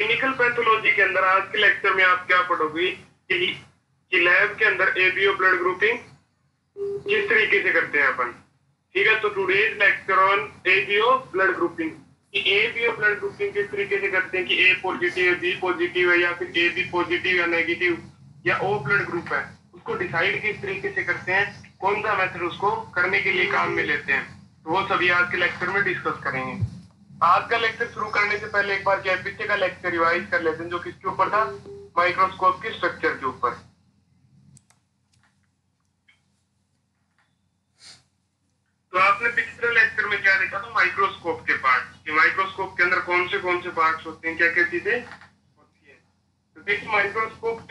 Clinical pathology के अंदर आज के लेक्चर में आप क्या पढ़ोगे कि लैब के अंदर एबीओ ब्लड ग्रुपिंग किस तरीके से करते हैं अपन। ठीक है, तो today's lecture on ABO blood grouping. ABO blood grouping किस तरीके से करते हैं कि ए पॉजिटिव है, बी पॉजिटिव है, या फिर ए बी पॉजिटिव या नेगेटिव या ओ ब्लड ग्रुप है, उसको डिसाइड किस तरीके से करते हैं, कौन सा मेथड उसको करने के लिए काम में लेते हैं, तो वो सभी आज के लेक्चर में डिस्कस करेंगे। आज का लेक्चर शुरू करने से पहले एक बार क्या पीछे का लेक्चर रिवाइज कर लेते हैं, जो किसके ऊपर था, माइक्रोस्कोप के स्ट्रक्चर के ऊपर। तो आपने पिछले लेक्चर में क्या देखा था, माइक्रोस्कोप के पार्ट, कि माइक्रोस्कोप के अंदर कौन से पार्ट्स होते हैं, क्या क्या चीजें होती है। तो देखिए माइक्रोस्कोप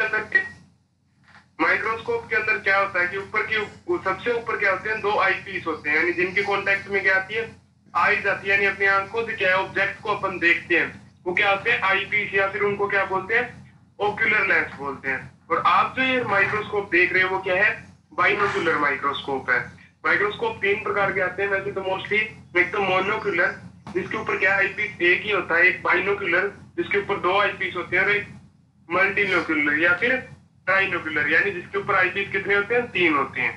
के अंदर क्या होता है कि सबसे ऊपर क्या होते हैं, दो आईपीस होते हैं, यानी जिनके कॉन्टेक्ट में क्या आती है, आईज आती है, यानी अपनी आंखों से क्या है ऑब्जेक्ट को अपन देखते हैं, वो क्या होते हैं आईपीस, या फिर उनको क्या बोलते हैं, ओक्यूलर लेंस बोलते हैं। और आप जो ये माइक्रोस्कोप देख रहे हो वो क्या है, बाइनोक्यूलर माइक्रोस्कोप है। माइक्रोस्कोप तीन प्रकार के आते हैं वैसे तो मोस्टली, एक तो मोनोक्यूलर जिसके ऊपर क्या आईपीस एक ही होता है, एक बाइनोक्यूलर जिसके ऊपर दो आईपीस होते हैं, और एक मल्टीनोक्यूलर या फिर ट्राइनोक्यूलर, यानी जिसके ऊपर आईपीस कितने होते हैं, तीन होते हैं।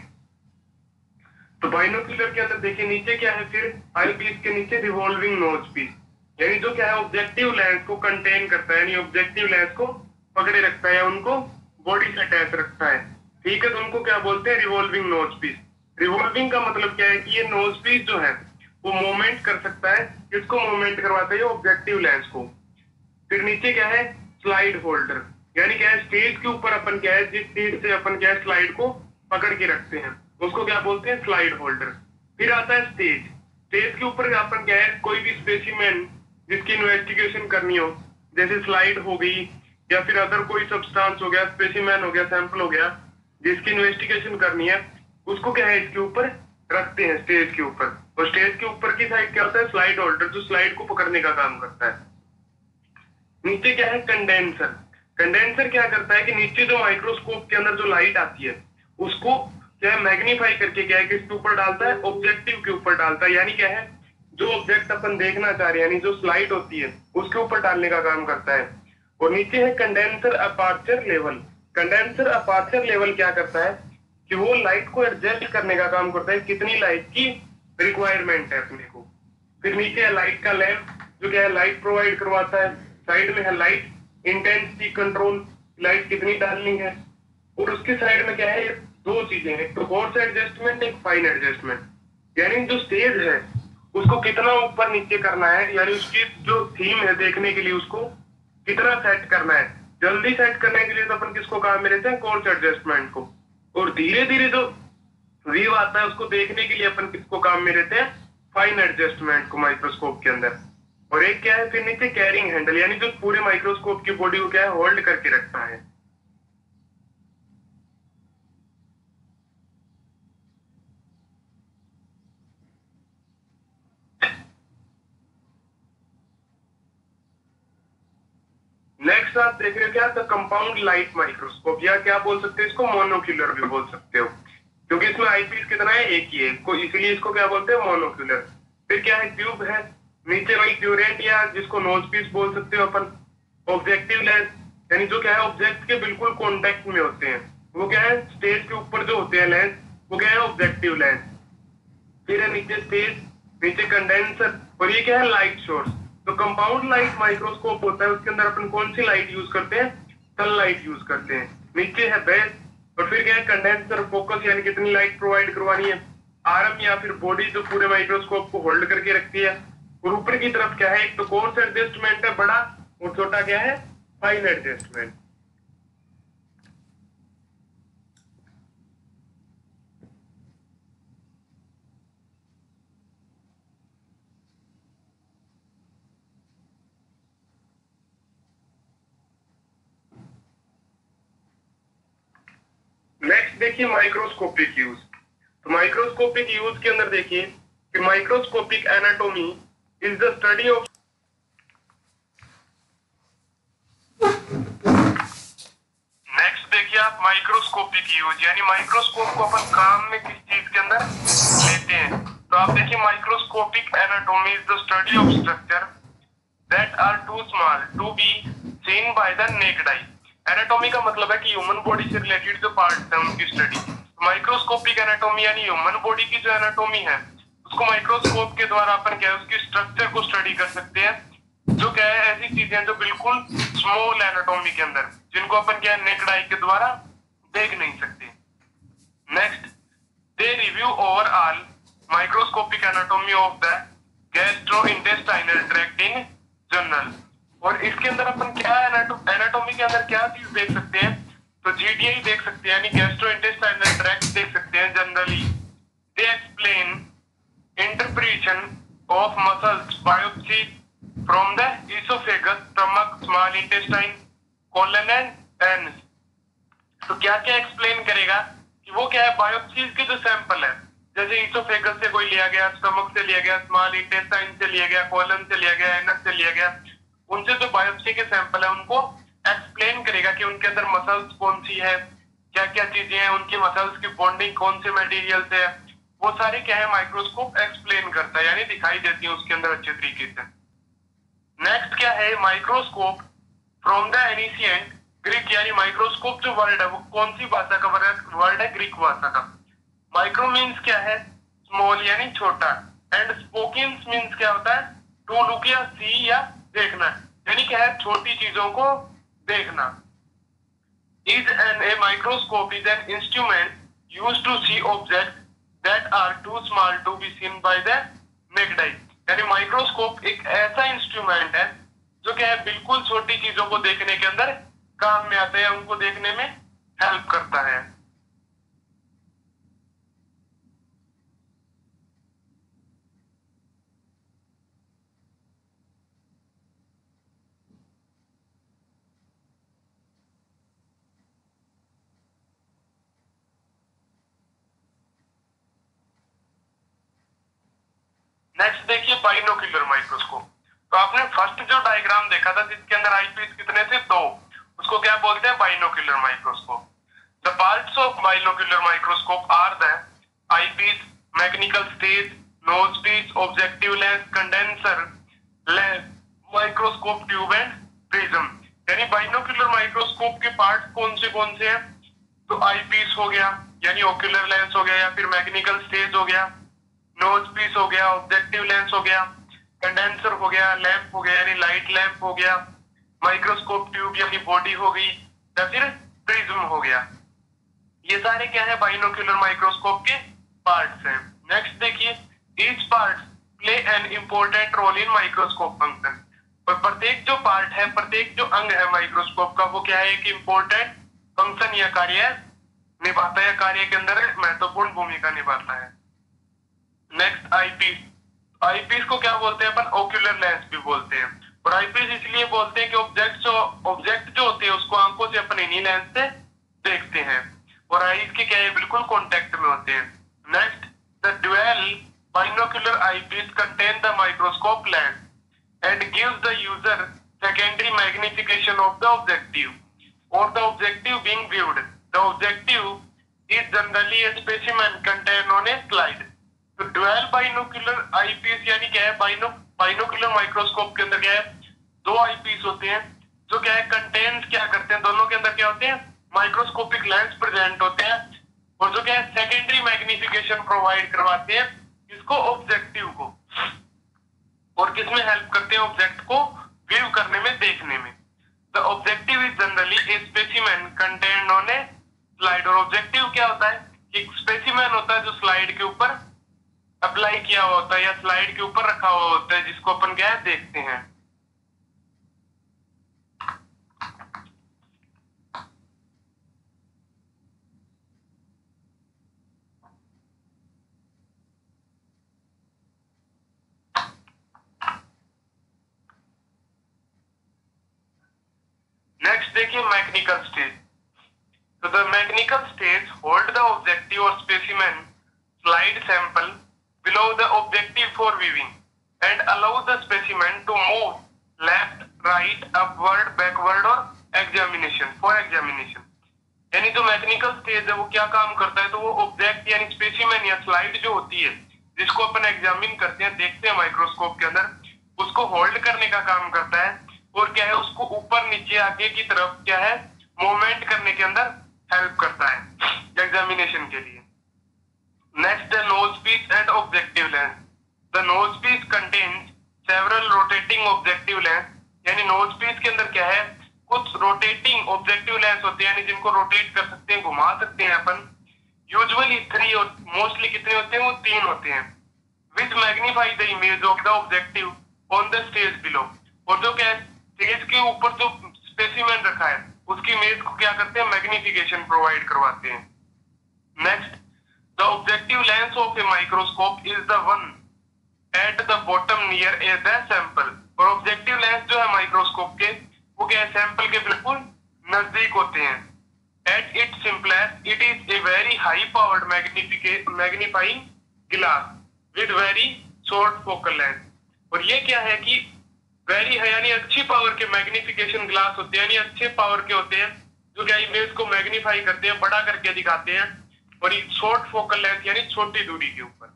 तो बाइनोक्यूलर के अंदर देखिए नीचे क्या है, फिर आईपीस के नीचे रिवॉल्विंग नोज पीस, यानी जो क्या है ऑब्जेक्टिव लेंस को कंटेन करता है, यानी ऑब्जेक्टिव लेंस को पकड़े रखता है या उनको बॉडी से अटैच रखता है। ठीक है, तो उनको क्या बोलते हैं, रिवॉल्विंग नोज पीस। रिवॉल्विंग का मतलब क्या है कि ये नोज पीस जो है वो मूवमेंट कर सकता है, किसको मूवमेंट करवाता है, ऑब्जेक्टिव लेंस को। फिर नीचे क्या है, स्लाइड होल्डर, यानी क्या है स्टेज के ऊपर अपन क्या है, जिस चीज से अपन क्या है स्लाइड को पकड़ के रखते हैं उसको क्या बोलते हैं, स्लाइड होल्डर। फिर आता है स्टेज। स्टेज के ऊपर अपन क्या है, कोई भी स्पेसिमेन जिसकी इन्वेस्टिगेशन करनी हो, जैसे स्लाइड हो गई या फिर अदर कोई सब्सटेंस हो गया, स्पेसिमेन हो गया, सैंपल हो गया, जिसकी इन्वेस्टिगेशन करनी है, उसको क्या है इसके ऊपर रखते हैं, स्टेज के ऊपर। और स्टेज के ऊपर की साइड क्या होता है, स्लाइड होल्डर, जो स्लाइड को पकड़ने का काम करता है। नीचे क्या है, कंडेंसर। कंडेंसर क्या करता है कि नीचे जो माइक्रोस्कोप के अंदर जो लाइट आती है उसको क्या है मैग्नीफाई करके क्या है किसके ऊपर डालता है, ऑब्जेक्टिव के ऊपर डालता है, यानी क्या है जो ऑब्जेक्ट अपन देखना चाह रहे हैं, यानी जो स्लाइड होती है उसके ऊपर डालने का काम करता है। और नीचे है condenser aperture level. Condenser aperture level क्या करता है कि वो लाइट को एडजस्ट करने का काम करता है, कितनी लाइट की रिक्वायरमेंट है अपने को। फिर नीचे है लाइट का लैंप, जो क्या है लाइट प्रोवाइड करवाता है। साइड में है लाइट इंटेंसिटी कंट्रोल, लाइट कितनी डालनी है। और उसके साइड में क्या है, दो चीजें, एक तो कोर्स एडजस्टमेंट, एक फाइन एडजस्टमेंट, यानी जो स्टेज है उसको कितना ऊपर नीचे करना है, यानी उसकी जो थीम है देखने के लिए उसको कितना सेट करना है। जल्दी सेट करने के लिए तो अपन किसको काम में लेते हैं, कोर्स एडजस्टमेंट को। और धीरे धीरे जो व्यू आता है उसको देखने के लिए अपन किसको काम में लेते हैं, फाइन एडजस्टमेंट को माइक्रोस्कोप के अंदर। और एक क्या है फिर नीचे कैरिंग हैंडल, यानी जो पूरे माइक्रोस्कोप की बॉडी को क्या है होल्ड करके रखता है। नेक्स्ट आप देख रहे हो क्या, तो कंपाउंड लाइट माइक्रोस्कोप, या क्या बोल सकते हैं इसको, मोनोक्यूलर भी बोल सकते हो, क्योंकि इसमें आईपीस कितना है, एक ही है, इसलिए इसको क्या बोलते हैं, मोनोक्यूलर। फिर क्या है, ट्यूब है, नीचे वही ट्यूरेट या जिसको नोज पीस बोल सकते हो अपन। ऑब्जेक्टिव लेंस, यानी जो क्या है ऑब्जेक्ट के बिल्कुल कॉन्टेक्ट में होते हैं, वो क्या है स्टेज के ऊपर जो होते हैं लेंस, वो क्या है ऑब्जेक्टिव लेंस। फिर है नीचे स्टेज, नीचे कंडेंसर, और ये क्या है लाइट सोर्स। तो कंपाउंड लाइट माइक्रोस्कोप होता है, उसके अंदर अपन कौन सी लाइट यूज करते हैं, सनलाइट यूज करते हैं। नीचे है बेस, और फिर क्या है कंडेंसर फोकस, यानी कितनी लाइट प्रोवाइड करवानी है, आर्म या फिर बॉडी जो पूरे माइक्रोस्कोप को होल्ड करके रखती है। और ऊपर की तरफ क्या है, एक तो कोर्स एडजस्टमेंट है बड़ा, और छोटा क्या है, फाइन एडजस्टमेंट। नेक्स्ट देखिए माइक्रोस्कोपिक यूज। तो माइक्रोस्कोपिक यूज के अंदर देखिए कि microscopic anatomy is the study of. Next देखिए आप माइक्रोस्कोपिक यूज, यानी माइक्रोस्कोप को अपन काम में किस चीज के अंदर लेते हैं। तो आप देखिए microscopic anatomy is the study of structure that are too small to be seen by the naked eye. Anatomy का मतलब है कि ह्यूमन बॉडी से रिलेटेड जो पार्ट्स हैं उनकी स्टडी। माइक्रोस्कोपिक एनाटॉमी यानी ह्यूमन बॉडी की जो एनाटॉमी है उसको माइक्रोस्कोप के द्वारा अपन क्या है उसकी स्ट्रक्चर को स्टडी कर सकते हैं, जो क्या है ऐसी चीजें जो बिल्कुल स्मॉल एनाटॉमी के अंदर, जिनको अपन क्या है नेक्ड आई के द्वारा देख नहीं सकते। Next, they review overall microscopic anatomy of the gastrointestinal tract in general. और इसके अंदर अपन क्या एनाटॉमी के अंदर क्या चीज देख सकते हैं, तो जीटीआई देख सकते हैं यानी गैस्ट्रोइंटेस्टाइनल ट्रैक्ट देख सकते हैं generally. They explain interpretation of muscles biopsy from the oesophagus, stomach, small intestine, colon and anus. तो क्या क्या एक्सप्लेन करेगा कि वो क्या है बायोप्सीज के जो सैंपल है, जैसे इसोफेगस से कोई लिया गया, स्टमक से लिया गया, स्मॉल इंटेस्टाइन से लिया गया, कोलन से लिया गया, एनस से लिया गया, उनसे जो बायोप्सी के सैंपल है उनको एक्सप्लेन करेगा कि उनके अंदर मसल्स कौन सी है, क्या क्या चीजें हैं, उनकी मसल्स की बॉन्डिंग कौन से मटेरियल से है, वो सारे क्या है माइक्रोस्कोप एक्सप्लेन करता है यानी दिखाई देती है उसके अंदर अच्छे तरीके से। नेक्स्ट क्या है, microscope from the ancient Greek, यानी माइक्रोस्कोप जो वर्ड है वो कौन सी भाषा का वर्ड है, ग्रीक भाषा का। माइक्रो मीन्स क्या है, स्मॉल यानी छोटा, एंड स्पोकिंस मीन्स क्या होता है, टू लुक या सी या देखना, यानी क्या है छोटी चीजों को देखना। Is an a microscope is an instrument used to see object that are too small to be seen by the naked eye. यानी माइक्रोस्कोप एक ऐसा इंस्ट्रूमेंट है जो क्या है बिल्कुल छोटी चीजों को देखने के अंदर काम में आता है, उनको देखने में हेल्प करता है। नेक्स्ट देखिए बाइनोक्यूलर माइक्रोस्कोप। तो आपने फर्स्ट जो डायग्राम देखा था जिसके अंदर आईपीस कितने थे, 2, उसको क्या बोलते हैं, binocular microscope. The parts of binocular microscope are the eyepiece, mechanical stage, nose piece, objective lens, condenser lens, microscope tube and prism. यानी बाइनोक्यूलर माइक्रोस्कोप के पार्ट कौन से हैं, तो आईपीस हो गया यानी ओक्यूलर लेंस हो गया, या फिर मैकेनिकल स्टेज हो गया, नोज पीस हो गया, ऑब्जेक्टिव लेंस हो गया, कंडेंसर हो गया, लैंप हो गया यानी लाइट लैंप हो गया, माइक्रोस्कोप ट्यूब यानी बॉडी हो गई, या फिर प्रिज्म हो गया। ये सारे क्या है बाइनोक्यूलर माइक्रोस्कोप के पार्ट्स हैं। नेक्स्ट देखिए, each part play an important role in microscope function. और प्रत्येक जो पार्ट है, प्रत्येक जो अंग है माइक्रोस्कोप का, वो क्या है एक इंपॉर्टेंट फंक्शन या कार्य निभाता है, कार्य के अंदर महत्वपूर्ण भूमिका निभाता है। Next eyepiece. आईपीस को क्या बोलते हैं अपन, ओक्यूलर लेंस भी बोलते हैं। और आईपीस इसलिए बोलते हैं कि ऑब्जेक्ट जो होते हैं उसको आंखों से अपन इन्हीं लेंस से देखते हैं, और आईज के क्या है बिल्कुल कांटेक्ट में होते हैं। Next, the dual binocular eyepiece contain the microscope lens and gives the user secondary magnification of the objective और the objective being viewed. The objective is generally a specimen contain on a slide. तो dual binocular eyepiece यानी क्या है, binocular microscope के अंदर क्या है 2 eyepiece होते हैं, जो क्या है कंटेन्स क्या करते हैं, दोनों के अंदर क्या होते हैं माइक्रोस्कोपिक लेंस प्रेजेंट होते हैं, और जो क्या है सेकेंडरी मैग्निफिकेशन प्रोवाइड करवाते हैं इसको ऑब्जेक्टिव को, और किसमें हेल्प करते हैं ऑब्जेक्ट को व्यू करने में, देखने में। The objective is generally a specimen contained on a slide. और ऑब्जेक्टिव क्या होता है, एक स्पेसिमेन होता है जो स्लाइड के ऊपर अप्लाई किया हुआ होता है या स्लाइड के ऊपर रखा हुआ होता है, जिसको अपन क्या है देखते हैं। नेक्स्ट देखिए मैकेनिकल स्टेज। तो the mechanical stage hold the objective और specimen slide sample below the objective for viewing and allow the specimen to move left, right, upward, backward और examination for examination। यानी जो मैकेनिकल स्टेज है वो क्या काम करता है, तो वो ऑब्जेक्ट यानी स्पेसिमेन या स्लाइड जो होती है जिसको अपन एग्जामिन करते हैं, देखते हैं माइक्रोस्कोप के अंदर, उसको होल्ड करने का काम करता है और क्या है उसको ऊपर नीचे आगे की तरफ क्या है मूवमेंट करने के अंदर हेल्प करता है एग्जामिनेशन के लिए। Next the nose piece and objective lens. The nose piece contains several rotating objective lens, यानी नोज पीस के अंदर क्या है कुछ रोटेटिंग ऑब्जेक्टिव लेंस होते हैं, यानी जिनको रोटेट कर सकते हैं, घुमा सकते हैं अपन। यूजुअली 3 और मोस्टली कितने होते हैं, वो 3 होते हैं। Which magnify the image of the objective on the stage below. और जो क्या है स्टेज के ऊपर जो स्पेसिमेन रखा है उसकी इमेज को क्या करते हैं, मैग्निफिकेशन प्रोवाइड करवाते हैं। Next, the objective lens of a microscope is the one at the bottom near a the sample. और ऑब्जेक्टिव लेंस जो है माइक्रोस्कोप के वो क्या है सैंपल के बिल्कुल नजदीक होते हैं। At its simplest it is a very high powered magnifying glass with very short focal length. और ये क्या है कि वेरी है यानी अच्छी पावर के मैग्निफिकेशन ग्लास होते हैं, यानी अच्छे पावर के होते हैं जो क्या इमेज को मैग्नीफाई करते हैं, बड़ा करके दिखाते हैं। और ये शॉर्ट फोकल लेंथ यानी छोटी दूरी के ऊपर।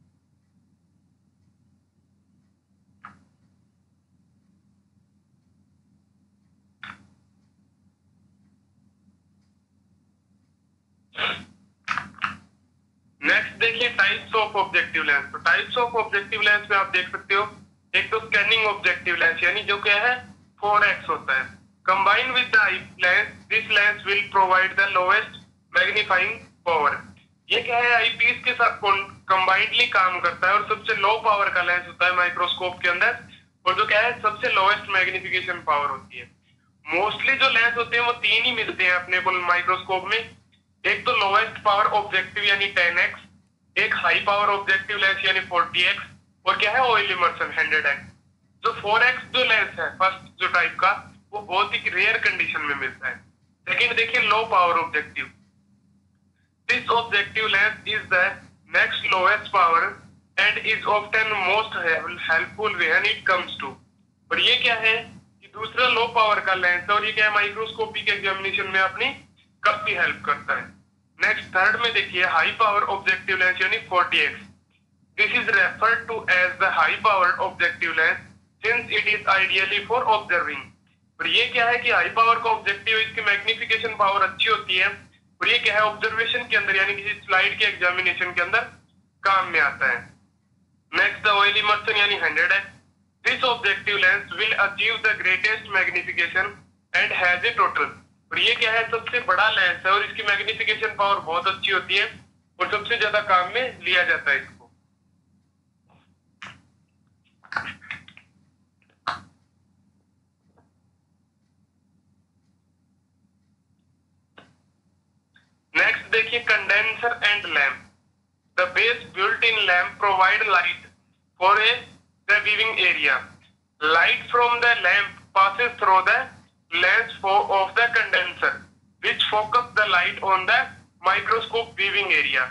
नेक्स्ट देखिए टाइप्स ऑफ ऑब्जेक्टिव लेंस। तो टाइप्स ऑफ ऑब्जेक्टिव लेंस में आप देख सकते हो एक तो स्कैनिंग ऑब्जेक्टिव लेंस यानी जो क्या है 4x होता है। Combine with the eye lens this lens will provide the lowest magnifying power. ये क्या है आईपीस के साथ कंबाइंडली काम करता है और सबसे लो पावर का लेंस होता है माइक्रोस्कोप के अंदर। और जो क्या है सबसे लोएस्ट मैग्निफिकेशन पावर होती है। मोस्टली जो लेंस होते हैं वो 3 ही मिलते हैं अपने को माइक्रोस्कोप में। एक तो लोएस्ट पावर ऑब्जेक्टिव यानी 10x, एक हाई पावर ऑब्जेक्टिव लेंस यानी 40x, और क्या है ऑयल इमर्शन 100x। जो 4x जो लेंस है फर्स्ट जो टाइप का वो बहुत ही रेयर कंडीशन में मिलता है। सेकंड देखिए low power objective. This objective lens is the next lowest power and is often most helpful when it comes to. और ये क्या है कि दूसरा लो पावर का लेंस है और ये क्या है माइक्रोस्कोपी के एग्जामिनेशन में अपनी काफी हेल्प करता है। नेक्स्ट थर्ड में देखिए हाई पावर ऑब्जेक्टिव लेंस यानी 40x। This is referred to as the high power objective lens since it is ideally for observing. और ये क्या है कि हाई पावर का ऑब्जेक्टिव इसकी मैग्निफिकेशन पावर अच्छी होती है और ये क्या है ऑब्जर्वेशन के अंदर यानी किसी स्लाइड के एग्जामिनेशन के अंदर काम में आता है। नेक्स्ट द ऑयल इमर्शन यानी 100x। This objective lens will achieve the greatest magnification and has a total. और ये क्या है सबसे बड़ा लेंस है और इसकी मैग्निफिकेशन पावर बहुत अच्छी होती है और सबसे ज्यादा काम में लिया जाता है इसको। नेक्स्ट देखिए condenser and lamp. The base built in lamp provide light for a the viewing area. Light from the lamp passes through the lens of the condenser which focus the light on the microscope viewing area।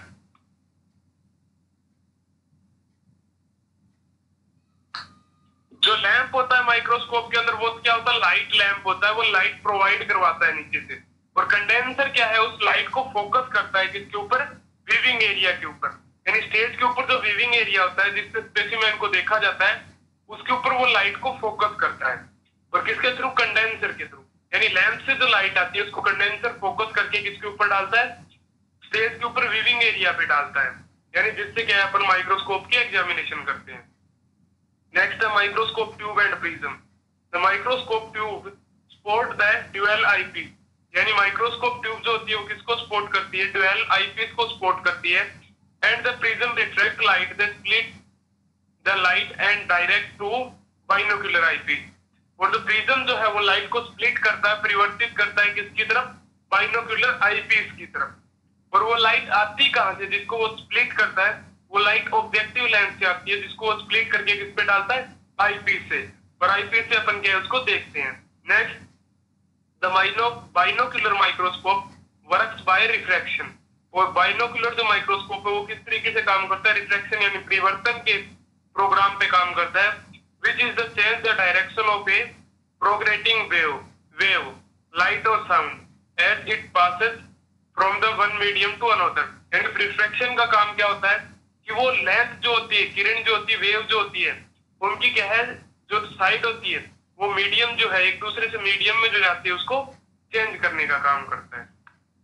जो lamp होता है microscope के अंदर वो क्या होता है light lamp होता है, वो लाइट प्रोवाइड करवाता है नीचे से। और कंडेंसर क्या है उस लाइट को फोकस करता है किसके ऊपर, विविंग एरिया के ऊपर। यानी स्टेज के ऊपर जो विविंग एरिया होता है जिससे स्पेसिमेन को देखा जाता है उसके ऊपर वो लाइट को फोकस करता है। और किसके थ्रू, कंडेंसर के थ्रू। यानी लैंप से जो लाइट आती है उसको कंडेंसर फोकस करके किसके ऊपर डालता है, स्टेज के ऊपर विविंग एरिया पे डालता है। यानी जिससे क्या है अपन माइक्रोस्कोप की एग्जामिनेशन करते हैं। Next the microscope tube and prism. The microscope tube support the dual eyepiece. यानी माइक्रोस्कोप ट्यूब जो होती है वो किसको सपोर्ट करती है, ड्यूअल आईपीस को सपोर्ट करती है। And the prism reflect light the split the light and direct to binocular eyepiece. और जो प्रिज्म जो है वो लाइट को स्प्लिट करता है, परिवर्तित करता है किसकी तरफ, बाइनोक्यूलर आईपीस की तरफ। और वो लाइट आती कहां से, जिसको वो स्प्लिट करता है वो लाइट ऑब्जेक्टिव लेंस से आती है जिसको वो स्प्लिट करके किस पे डालता है, आईपीस से। और आईपीस से अपन क्या है उसको देखते हैं। Next the binocular microscope works by refraction. और बाइनोक्यूलर जो माइक्रोस्कोप है वो किस तरीके से काम करता है, रिफ्रैक्शन यानी परिवर्तन के प्रोग्राम पे काम करता है। which is the change the direction of a progressing wave light or sound as it passes from the one medium to another। यानी रिफ्रैक्शन का काम क्या होता है कि वो लेंथ जो होती है, किरण जो होती है, वेव जो होती है, उनकी क्या है जो साइड होती है वो मीडियम जो है एक दूसरे से मीडियम में जो जाती है उसको चेंज करने का काम करता है।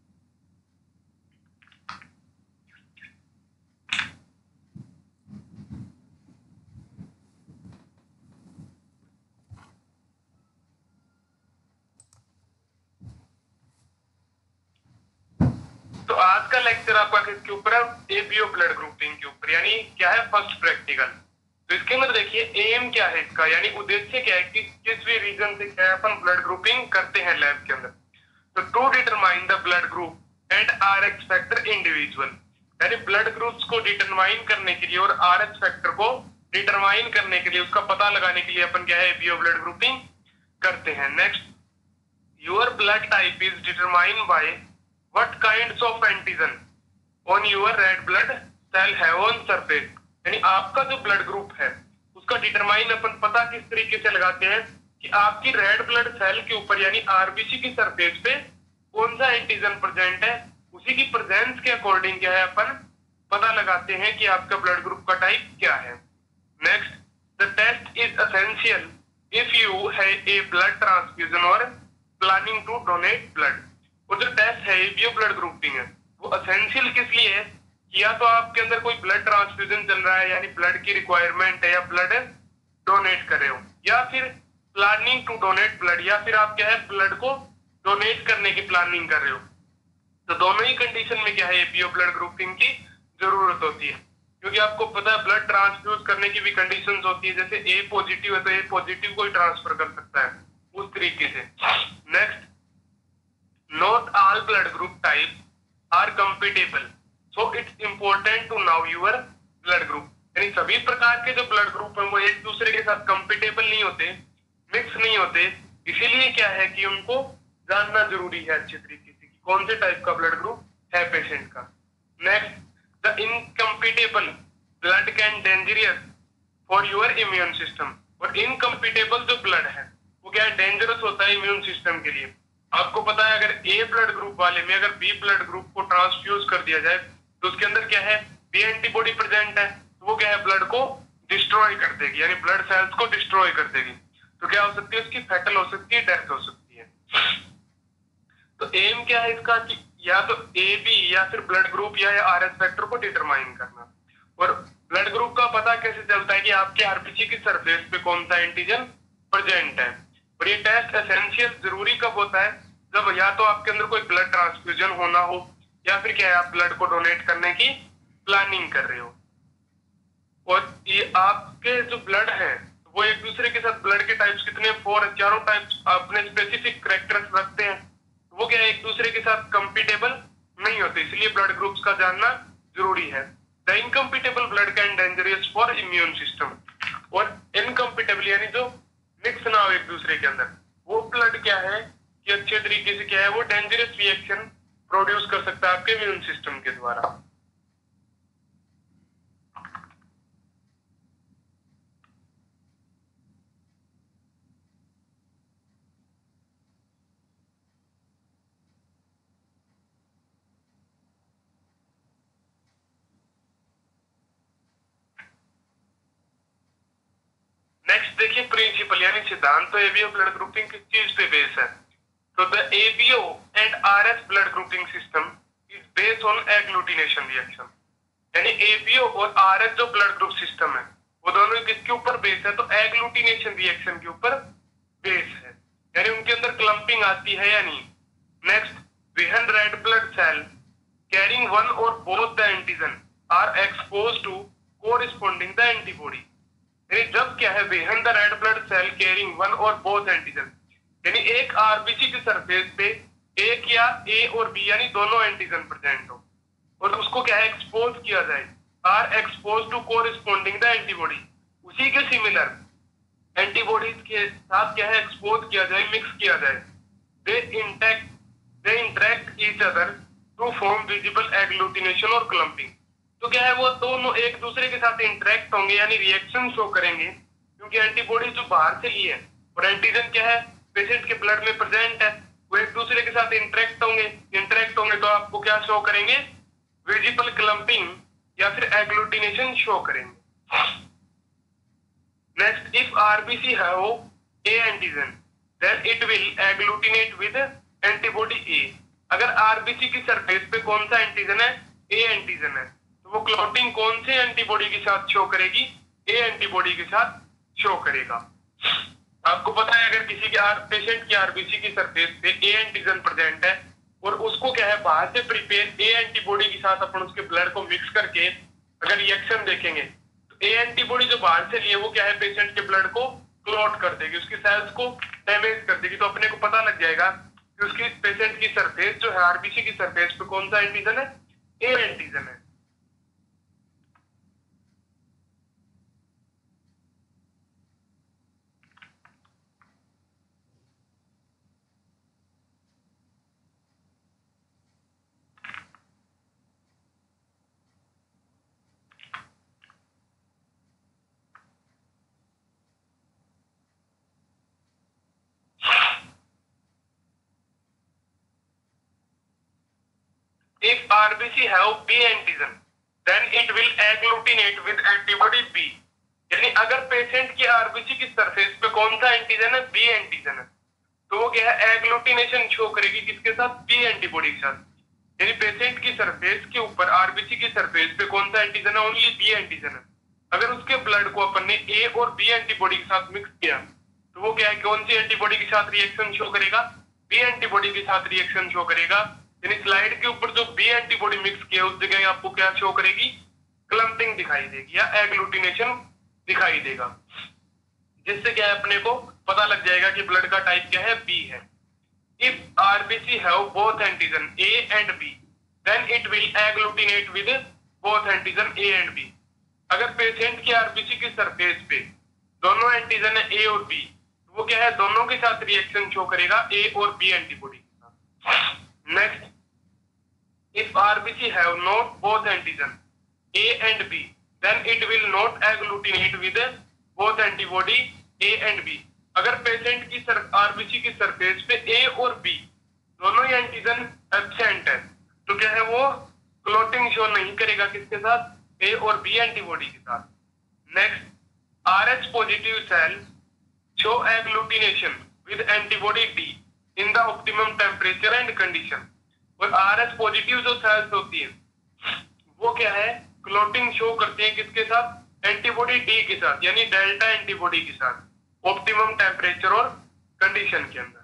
तो आज का लेक्चर आपका किसके ऊपर है? एबीओ ब्लड ग्रुपिंग के ऊपर, यानी क्या है फर्स्ट प्रैक्टिकल। तो इसके अंदर देखिए एम क्या है इसका, यानी उद्देश्य क्या है कि किस भी रीजन से क्या है अपन ब्लड ग्रुपिंग करते हैं लैब के अंदर। तो to determine the blood group and Rh factor individual, यानी ब्लड ग्रुप्स को डिटरमाइन करने के लिए और आरएच फैक्टर को डिटरमाइन करने के लिए, उसका पता लगाने के लिए अपन क्या है एबीओ ब्लड ग्रुपिंग करते हैं। Next, your blood type is determined by what kinds of antigen on your red blood cell have on surface, यानी आपका जो ब्लड ग्रुप है उसका डिटरमाइन अपन पता किस तरीके से लगाते हैं कि आपकी रेड ब्लड सेल के ऊपर यानी आरबीसी की सरफेस पे कौन सा एंटीजन प्रेजेंट है, उसी की प्रेजेंस के अकॉर्डिंग क्या है अपन पता लगाते हैं कि आपका ब्लड ग्रुप का टाइप क्या है। Next, the test is essential if you have a blood transfusion or planning to donate blood. वो जो टेस्ट है एबीओ ब्लड ग्रुपिंग है वो एसेंशियल किस लिए है कि या तो आपके अंदर कोई ब्लड ट्रांसफ्यूजन चल रहा है यानी ब्लड की रिक्वायरमेंट है या ब्लड डोनेट कर रहे हो, या फिर प्लानिंग टू डोनेट ब्लड, या फिर आप क्या है ब्लड को डोनेट करने की प्लानिंग कर रहे हो। तो दोनों ही कंडीशन में क्या है एबीओ ब्लड ग्रुपिंग की जरूरत होती है, क्योंकि आपको पता है ब्लड ट्रांसफ्यूज करने की भी कंडीशंस होती है, जैसे ए पॉजिटिव है तो ए पॉजिटिव को ही ट्रांसफर कर सकता है उस तरीके से। Next, not all blood group types are compatible, so it's important to know your blood group, यानी सभी प्रकार के जो ब्लड ग्रुप हैं वो एक दूसरे के साथ कंपेटेबल नहीं होते, मिक्स नहीं होते, इसीलिए क्या है कि उनको जानना जरूरी है अच्छे तरीके से कि कौन से टाइप का ब्लड ग्रुप है पेशेंट का। Next, the incompatible blood can dangerous for your immune system, और इनकम्पेटेबल जो ब्लड है वो क्या है डेंजरस होता है इम्यून सिस्टम के लिए। आपको पता है अगर ए ब्लड ग्रुप वाले में अगर बी ब्लड ग्रुप को ट्रांसफ्यूज कर दिया जाए तो उसके अंदर क्या है बी एंटीबॉडी प्रेजेंट है, तो वो क्या है ब्लड को डिस्ट्रॉय कर देगी, यानी ब्लड सेल्स को डिस्ट्रॉय कर देगी। तो क्या हो सकती है उसकी फैटल हो सकती है, डेथ हो सकती है। तो एम क्या है इसका कि या तो ए बी या फिर ब्लड ग्रुप या आरएच फैक्टर को डिटरमाइन करना। और ब्लड ग्रुप का पता कैसे चलता है कि आपके आरबीसी की सरफेस पे कौन सा एंटीजन प्रेजेंट है। और ये टेस्ट एसेंशियल जरूरी कब होता है जब या तो आपके अंदर कोई ब्लड ट्रांसफ्यूजन होना हो या फिर क्या है आप ब्लड को डोनेट करने की प्लानिंग कर रहे हो। और ये आपके जो ब्लड है वो एक दूसरे के साथ ब्लड के टाइप्स कितने 4 चारों टाइप्स अपने स्पेसिफिक कैरेक्टर्स रखते हैं, वो क्या है एक दूसरे के साथ कंपेटेबल नहीं होते, इसलिए ब्लड ग्रुप्स का जानना जरूरी है। The incompatible blood can dangerous for immune system, और इनकम्पेटेबल यानी जो मिक्स ना हो एक दूसरे के अंदर, वो ब्लड क्या है कि अच्छे तरीके से क्या है वो डेंजरस रिएक्शन प्रोड्यूस कर सकता है आपके इम्यून सिस्टम के द्वारा। नेक्स्ट देखिए प्रिंसिपल यानी सिद्धांत, तो एबीओ ब्लड ग्रुपिंग किस चीज पे बेस है? तो the ABO and RH blood grouping system is based on agglutination reaction, यानी एबीओ और आरएच जो ब्लड ग्रुप सिस्टम है वो दोनों किसके ऊपर बेस है? तो एग्लूटिनेशन रिएक्शन के ऊपर बेस है, यानी उनके अंदर क्लम्पिंग आती है या नहीं। Next, when red blood cell carrying one or both the antigen are exposed to corresponding the antibody, यानी जब क्या है when the red blood cell carrying one or both antigen, यानी एक आरबीसी की सरफेस पे एक या ए और बी यानी दोनों एंटीजन प्रेजेंट हो और उसको क्या है एक्सपोज किया जाए, are expose to corresponding the antibody, उसी के सिमिलर एंटीबॉडीज के साथ क्या है एक्सपोज किया जाए, मिक्स किया जाए, they interact each other to form visible agglutination or clumping. तो क्या है वो दोनों एक दूसरे के साथ इंटरेक्ट होंगे यानी रिएक्शन शो करेंगे, क्योंकि एंटीबॉडी जो बाहर से ली है और एंटीजन क्या है पेशेंट के ब्लड में प्रेजेंट है, वो एक दूसरे के साथ इंटरेक्ट होंगे तो आपको क्या शो करेंगे? विजिबल क्लम्पिंग या फिर एग्लूटिनेशन शो करेंगे। Next, if RBC have A antigen, then it will agglutinate with antibody A. अगर आरबीसी की सरफेस पे कौन सा एंटीजन है? A एंटीजन है, तो वो क्लॉटिंग कौन से एंटीबॉडी के साथ शो करेगी? A एंटीबॉडी के साथ शो करेगा। आपको पता है अगर किसी के पेशेंट की आरबीसी की सरफेस पे A एंटीजन प्रेजेंट है और उसको क्या है बाहर से प्रिपेयर A एंटीबॉडी के साथ अपन उसके ब्लड को मिक्स करके अगर रिएक्शन देखेंगे तो A एंटीबॉडी जो बाहर से लिए वो क्या है पेशेंट के ब्लड को क्लॉट कर देगी, उसकी सेल्स को डैमेज कर देगी। तो अपने को पता लग जाएगा कि उसकी पेशेंट की सरफेस जो है आरबीसी की सरफेस पे कौन सा एंटीजन है? A एंटीजन है। If RBC have B antigen, then it will agglutinate with antibody B. यानी अगर पेशेंट की आरबीसी की सरफेस पे कौन सा एंटीजन है? बी एंटीजन है, तो वो क्या है एग्लूटिनेशन शो करेगी किसके साथ? बी एंटीबॉडी के साथ। यानी पेशेंट की सरफेस के ऊपर आरबीसी की सरफेस पे कौन सा एंटीजन है? ओनली बी एंटीजन है। अगर उसके ब्लड को अपन ने ए और बी एंटीबॉडी के साथ मिक्स किया तो वो क्या है कौन सी एंटीबॉडी के साथ रिएक्शन शो करेगा? बी एंटीबॉडी के साथ रिएक्शन शो करेगा। यानी स्लाइड के ऊपर जो बी एंटीबॉडी मिक्स किया उस जगह आपको क्या शो करेगी? क्लम्पिंग दिखाई देगी या एग्लूटिनेशन दिखाई देगा, जिससे क्या है अपने को पता लग जाएगा कि ब्लड का टाइप क्या है? बी है। If RBC have both antigen A and B, then it will agglutinate with both antigen A and B. अगर पेशेंट की आरबीसी की सरफेस पे दोनों एंटीजन है ए और बी, तो वो क्या है दोनों के साथ रिएक्शन शो करेगा ए और बी एंटीबॉडी के साथ। Next, if RBC have not both antigen A and B, then it will not agglutinate with both antibody A and B. अगर पेशेंट की आरबीसी की सरफेस पे A और B दोनों ही एंटीजन एब्सेंट है तो क्या है वो क्लोटिंग शो नहीं करेगा किसके साथ? A और B एंटीबॉडी के साथ। Next, RH positive cell show agglutination with antibody D in the optimum temperature and condition। और आरएच पॉजिटिव जो सेल्स होती है वो क्या है क्लोटिंग शो करते हैं किसके साथ? एंटीबॉडी डी के साथ, यानी डेल्टा एंटीबॉडी के साथ ऑप्टिमम टेम्परेचर और कंडीशन के अंदर।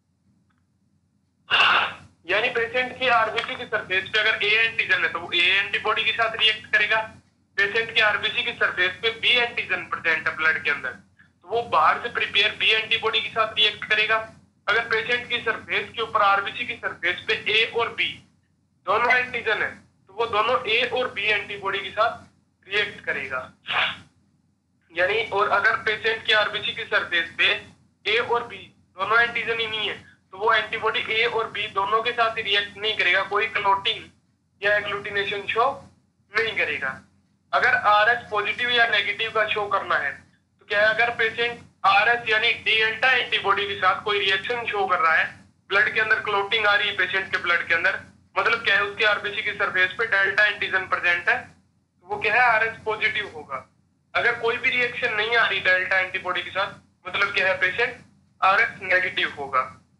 यानी पेशेंट की आरबीसी की सरफेस पे अगर ए एंटीजन है तो वो ए एंटीबॉडी के साथ रिएक्ट करेगा। पेशेंट की आरबीसी की सरफेस पे बी एंटीजन प्रेजेंट है ब्लड के अंदर, तो वो बाहर से प्रिपेयर बी एंटीबॉडी के साथ रिएक्ट करेगा। अगर पेशेंट की सरफेस के ऊपर आरबीसी की सरफेस पे ए और बी दोनों एंटीजन है तो वो दोनों ए और बी एंटीबॉडी के साथ रिएक्ट करेगा। यानी और अगर पेशेंट की आरबीसी की सरफेस पे ए और बी दोनों एंटीजन ही नहीं है तो वो एंटीबॉडी ए और बी दोनों के साथ रिएक्ट नहीं करेगा, कोई क्लोटिंग या एग्लूटिनेशन शो नहीं करेगा। अगर आरएच पॉजिटिव या नेगेटिव का शो करना है तो क्या है अगर पेशेंट आरएच यानी डेल्टा एंटीबॉडी के साथ कोई रिएक्शन शो कर रहा है, ब्लड के अंदर क्लोटिंग आ रही है पेशेंट के ब्लड के अंदर, मतलब क्या है उसके आरबीसी की सरफेस पे डेल्टा एंटीजन प्रेजेंट है तो वो क्या है आरएच पॉजिटिव होगा। अगर कोई भी रिएक्शन नहीं आ रही डेल्टा एंटीबॉडी के साथ मतलब क्या है पेशेंट आरएच नेगेटिव होगा।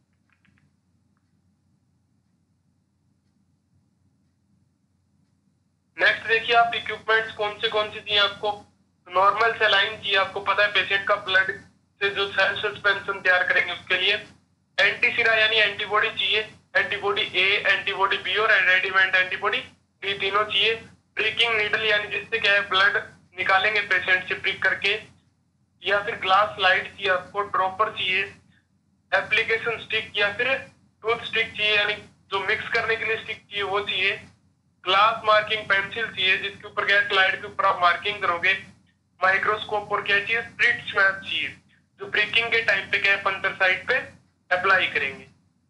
नेक्स्ट देखिए आप इक्विपमेंट्स कौन से चाहिए आपको? नॉर्मल सेलाइन चाहिए, आपको पता है पेशेंट का ब्लड से जो सेल सस्पेंशन तैयार करेंगे उसके लिए। एंटीसिरा यानी एंटीबॉडी चाहिए, एंटीबॉडी ए, एंटीबॉडी बी और रेडिमेंट एंटीबॉडी डी तीनों चाहिए। प्रिकिंग नीडल यानी जिससे क्या है ब्लड निकालेंगे पेशेंट से प्रिक करके, या फिर ग्लास स्लाइड चाहिए आपको, ड्रॉपर चाहिए, एप्लीकेशन स्टिक या फिर टूथ स्टिक चाहिए यानी जो मिक्स करने के लिए स्टिक चाहिए वो चाहिए। ग्लास मार्किंग पेंसिल चाहिए जिसके ऊपर क्या स्लाइड के ऊपर आप मार्किंग करोगे। माइक्रोस्कोप और क्या चाहिए स्प्लिट स्वैप चाहिए जो ब्रेकिंग के टाइम पे क्या है पंक्चर साइड पे अप्लाई करेंगे।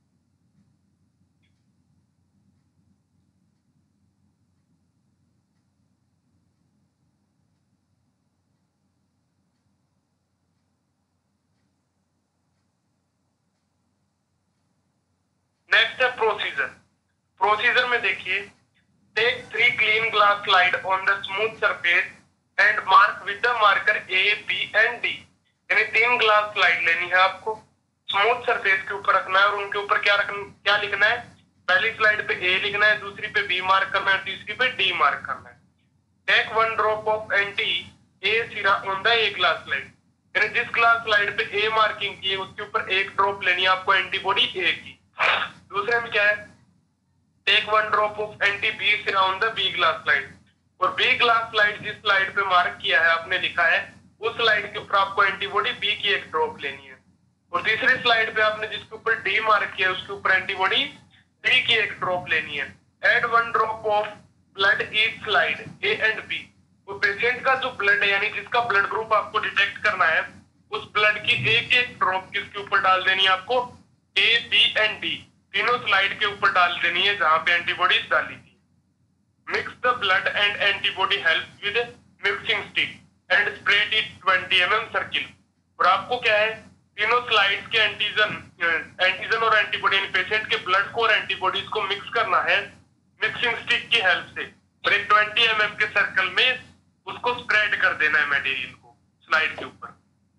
नेक्स्ट है प्रोसीजर। प्रोसीजर में देखिए take 3 clean glass slide on the smooth surface and mark with the marker A, B and D। यानी 3 ग्लास स्लाइड लेनी है आपको, स्मूथ सरफेस के ऊपर रखना है और उनके ऊपर क्या लिखना है, पहली स्लाइड पे ए लिखना है, दूसरी पे बी मार्क करना है, तीसरी पे डी मार्क करना है। Take 1 drop of anti A serum on the A glass slide, यानी जिस ग्लास स्लाइड पे ए मार्किंग की है उसके ऊपर एक ड्रॉप लेनी है आपको एंटीबॉडी ए की। दूसरे में क्या है, take 1 drop of anti B serum on the B glass slide, और बी ग्लास स्लाइड जिस स्लाइड पे मार्क किया है आपने लिखा है उस स्लाइड के ऊपर आपको एंटीबॉडी बी की एक ड्रॉप लेनी है, और तीसरी स्लाइड पे आपने जिसके ऊपर डी मार्क किया है उसके ऊपर एंटीबॉडी डी की एक ड्रॉप लेनी है। Add 1 drop of blood each slide A and B, वो पेशेंट का जो ब्लड है यानी जिसका ब्लड ग्रुप आपको डिटेक्ट करना है उस ब्लड की एक एक ड्रॉप किसके ऊपर डाल देनी है आपको, ए बी एंड डी तीनों स्लाइड के ऊपर डाल देनी है जहां पे एंटीबॉडीज डाली थी। Mix the blood and antibody help with mixing stick and spread it 20 mm circle, और आपको क्या है तीनों स्लाइड्स के एंटीजन और एंटीबॉडी पेशेंट के ब्लड को और एंटीबॉडीज को मिक्स करना है मिक्सिंग स्टिक की हेल्प से, और एक 20 mm के सर्कल में उसको स्प्रेड कर देना है मटेरियल को स्लाइड के ऊपर।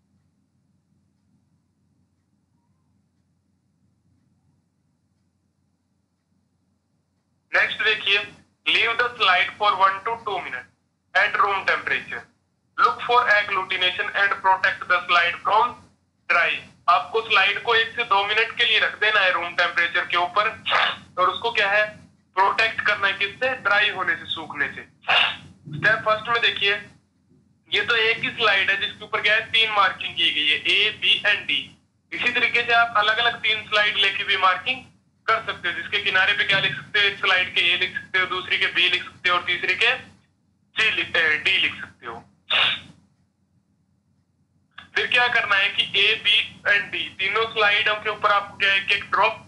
नेक्स्ट देखिए, leave the slide for 1 to 2 minutes at room temperature, look for agglutination and protect the slide from dry, आपको स्लाइड को 1 से 2 मिनट के लिए रख देना है रूम टेम्परेचर के ऊपर, और उसको क्या है प्रोटेक्ट करना है किससे, ड्राई होने से, सूखने से। स्टेप फर्स्ट में देखिए, ये तो एक ही स्लाइड है जिसके ऊपर क्या है 3 मार्किंग की गई है ए बी एंड डी, इसी तरीके से आप अलग अलग 3 स्लाइड लेके भी मार्किंग कर सकते हो, जिसके किनारे पे क्या लिख सकते हो, एक स्लाइड के ए लिख सकते हो, दूसरी के बी लिख सकते हो और तीसरी के डी लिख सकते हो। फिर क्या करना है कि ए बी एंड डी तीनों स्लाइडों के ऊपर आपको क्या है एक एक ड्रॉप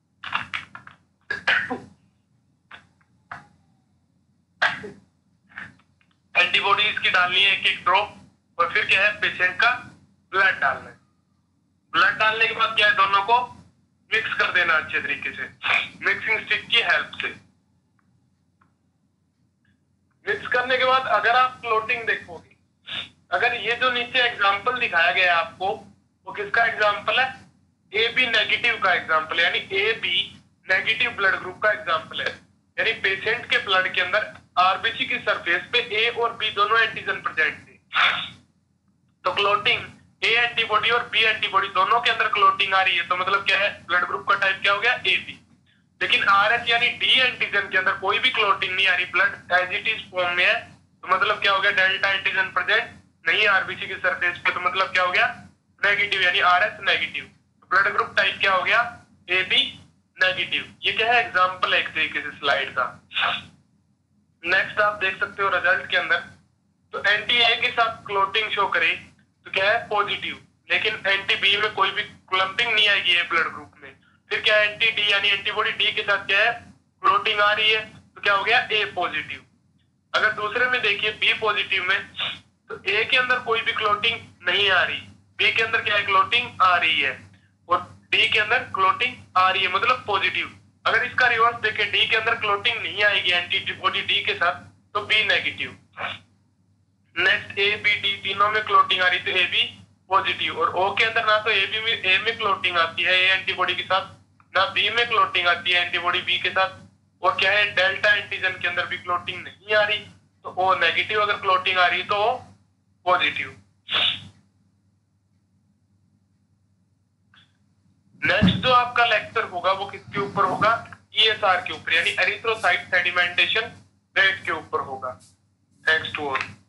एंटीबॉडीज की डालनी है, एक एक ड्रॉप, और फिर क्या है पेशेंट का ब्लड डालना है। ब्लड डालने के बाद क्या है दोनों को मिक्स कर देना अच्छे तरीके से मिक्सिंग स्टिक की हेल्प से। मिक्स करने के बाद अगर आप क्लोटिंग देखोगे, अगर ये जो नीचे एग्जांपल दिखाया गया है आपको वो किसका एग्जांपल है, ए बी नेगेटिव का एग्जांपल है, यानी A B negative blood group का एग्जांपल है, यानी पेशेंट के ब्लड के अंदर आरबीसी की सरफेस पे ए और बी दोनों एंटीजन प्रेजेंट थे, तो क्लोटिंग ए एंटीबॉडी और बी एंटीबॉडी दोनों के अंदर क्लोटिंग आ रही है, तो मतलब क्या है ब्लड ग्रुप का टाइप क्या हो गया ए बी। लेकिन आरएच यानी डी एंटीजन के अंदर कोई भी क्लोटिंग नहीं आ रही, blood as it is form में है, तो मतलब क्या हो गया डेल्टा एंटीजन प्रेजेंट नहीं आरबीसी की सरफेस पे, तो मतलब क्या हो गया नेगेटिव यानी Rh negative, blood group type क्या हो गया ए बी नेगेटिव। ये क्या है एग्जांपल है एक तरीके से स्लाइड का। नेक्स्ट आप देख सकते हो रिजल्ट के अंदर, तो एंटी ए के साथ क्लोटिंग शो करे तो क्या है पॉजिटिव, लेकिन एंटी बी में कोई भी क्लम्पिंग नहीं आएगी है ब्लड ग्रुप में। फिर क्या है एंटी डी यानी एंटीबॉडी डी के साथ क्या है क्लोटिंग आ रही है, तो क्या हो गया ए पॉजिटिव। अगर दूसरे में देखिए बी पॉजिटिव में, तो ए के अंदर कोई भी क्लोटिंग नहीं आ रही, बी के अंदर क्या है क्लोटिंग आ रही है, और डी के अंदर क्लोटिंग आ रही है मतलब पॉजिटिव। अगर इसका रिवर्स देखें डी के अंदर क्लोटिंग नहीं आएगी एंटीबॉडी डी के साथ, तो B negative. Next A B D तीनों में क्लोटिंग आ रही थी, ए बी पॉजिटिव, और ओ के अंदर ना तो ए में क्लोटिंग आती है ए एंटीबॉडी के साथ, ना बी में क्लोटिंग आती है एंटीबॉडी बी के साथ, और क्या है डेल्टा एंटीजन के अंदर भी क्लोटिंग नहीं आ रही, तो ओ नेगेटिव। अगर क्लोटिंग आ रही तो ओ पॉजिटिव। नेक्स्ट जो आपका लेक्चर होगा वो किसके ऊपर होगा, ईएसआर के ऊपर, यानी एरिथ्रोसाइट सेडिमेंटेशन रेट के ऊपर होगा। Thanks to all.